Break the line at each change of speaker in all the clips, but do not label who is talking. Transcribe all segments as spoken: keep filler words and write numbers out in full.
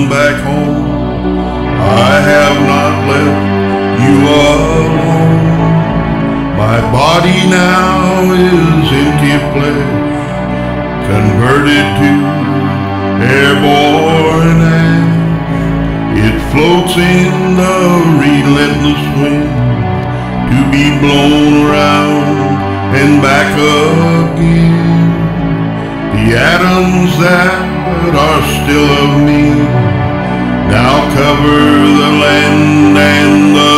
come back home. I have not left you alone. My body now is empty flesh, converted to airborne ash. It floats in the relentless wind, to be blown around and back again. The atoms that are still of me now cover the land and the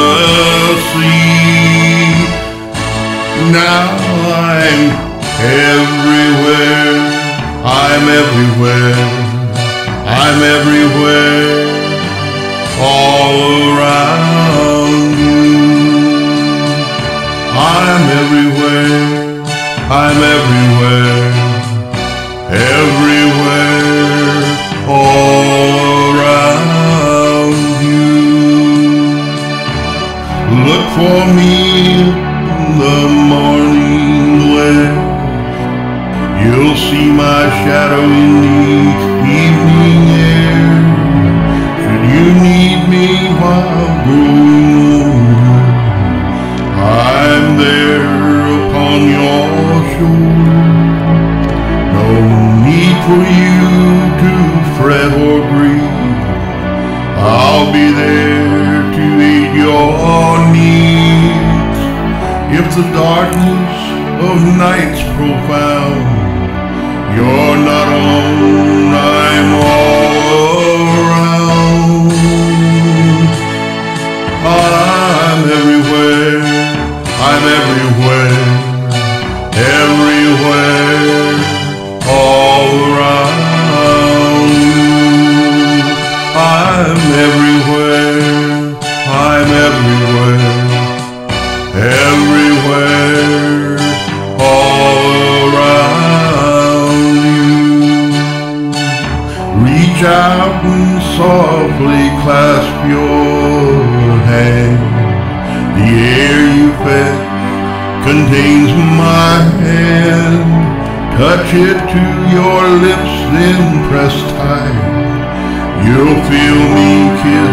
sea. Now I'm everywhere, I'm everywhere, I'm everywhere, all around you. I'm everywhere, I'm everywhere, everywhere, all around you. Look for me in the morning glare. You'll see my shadow in the evening air. Should you need me while growing older, I'm there upon your shoulder. No need for you to fret or grieve. I'll be there to aid your needs. If the darkness of night's profound, you're not alone, I'm all around. I'm everywhere, I'm everywhere, everywhere, all around you. I'm everywhere, I'm everywhere, everywhere, all around you. Reach out and softly clasp your hand. The air you fetch contains my hand. Touch it to your lips, then press tight. You'll feel me kiss